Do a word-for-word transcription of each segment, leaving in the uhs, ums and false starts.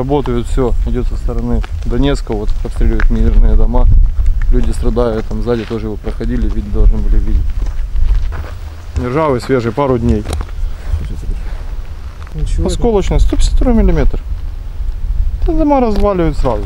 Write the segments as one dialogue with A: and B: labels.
A: работают, все идет со стороны Донецка, вот обстреливают мирные дома, люди страдают, там сзади тоже его проходили, видно, должны были видеть. Ржавый, свежий, пару дней. Ничего. Осколочный, сто пятьдесят второй миллиметр. Это дома разваливают сразу.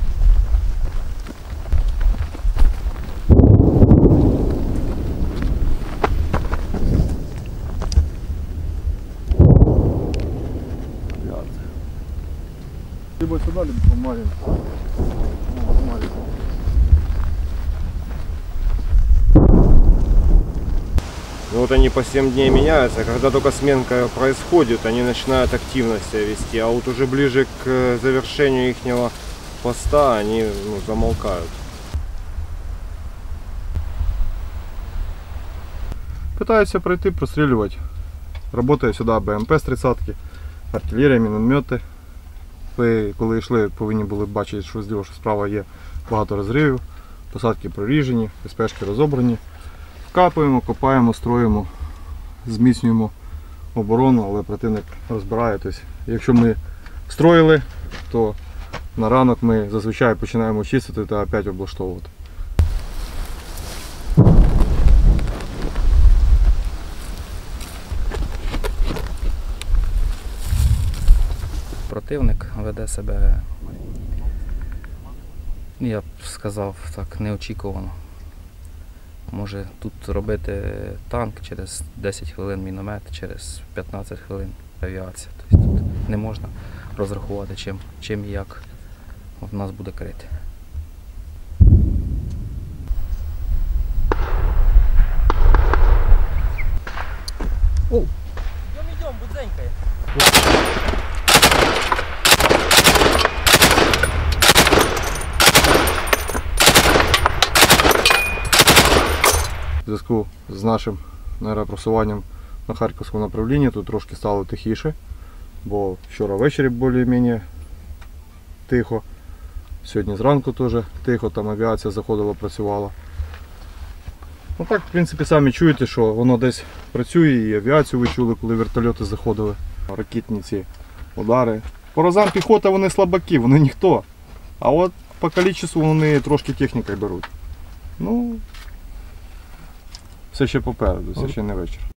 A: Либо сюда, либо по маленькому.
B: Вот они по семь дней меняются, когда только сменка происходит, они начинают активно себя вести, а вот уже ближе к завершению ихнего поста они ну, замолкают.
A: Пытаются пройти, простреливать. Работає сюди БМП з тридцятки, артилерія, міномети. Ви, коли йшли, повинні були бачити, що зліва, що справа є багато розривів, посадки проріжені, СПшки розобрані. Вкапуємо, копаємо, строїмо, зміцнюємо оборону, але противник розбирає. Тобто, якщо ми строїли, то на ранок ми зазвичай починаємо чистити та опять облаштовувати.
C: Противник веде себе, я б сказав так, неочікувано. Може тут робити танк, через десять хвилин міномет, через п'ятнадцять хвилин авіація. Тобто тут не можна розрахувати, чим, чим і як в нас буде крити. О! Йдем, йдем, будзенькає.
A: В зв'язку з нашим просуванням на Харківському направлінні тут трошки стало тихіше, бо вчора ввечері більш-менш тихо, сьогодні зранку теж тихо, там авіація заходила, працювала. Ну так, в принципі, самі чуєте, що воно десь працює, і авіацію ви чули, коли вертольоти заходили, ракетні ці удари. По разам піхота вони слабаки, вони ніхто, а от по кількості вони трошки технікою беруть. Ну, все ще попереду, все ще не вечір.